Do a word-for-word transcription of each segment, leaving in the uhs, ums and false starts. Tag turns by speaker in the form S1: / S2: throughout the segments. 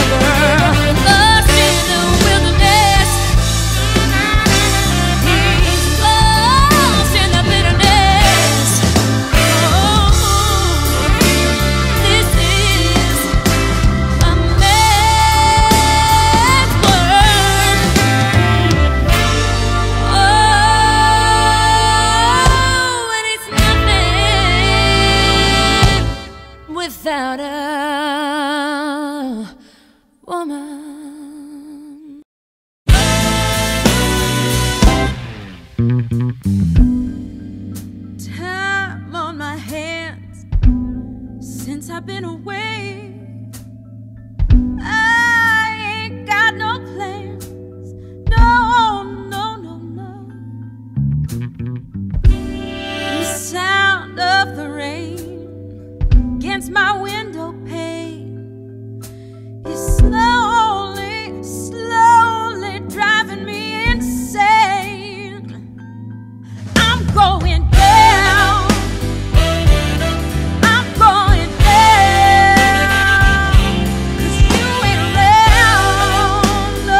S1: Without a woman. Time on my hands since I've been away. I ain't got no plans. No, no, no, no. The sound of the rain against my window pane is slowly, slowly driving me insane. I'm going down, I'm going down, 'cause you ain't around, no.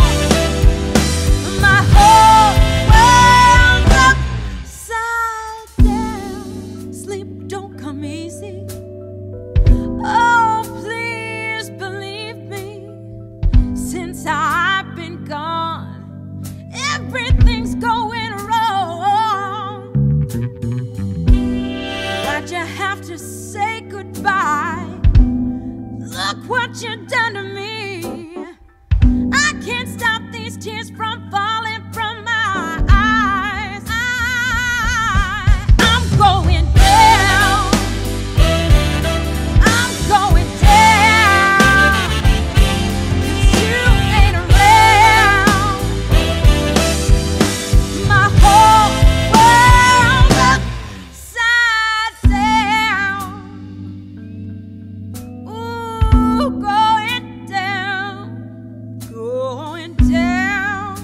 S1: My whole world's upside down. Sleep don't come easy. Oh, please believe me, since I've been gone, everything's going wrong. Why'd you have to say goodbye? Look what you've done to me. I can't stop these tears from falling from my eyes. I, I'm going down, I'm going down, 'cause you ain't around. My whole world's upside down. Ooh, going down, going down,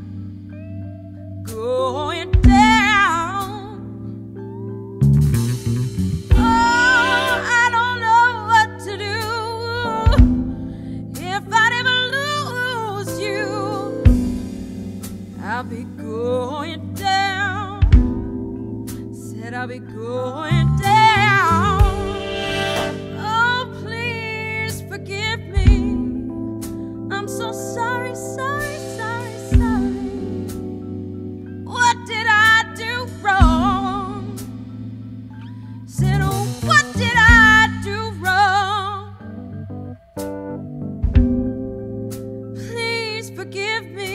S1: going down. Oh, I don't know what to do if I'd ever lose you. I'll be going down. Said I'll be going down. Oh, please forgive me. I'm so sorry, sorry, sorry, sorry. What did I do wrong? Said, oh, what did I do wrong? Please forgive me.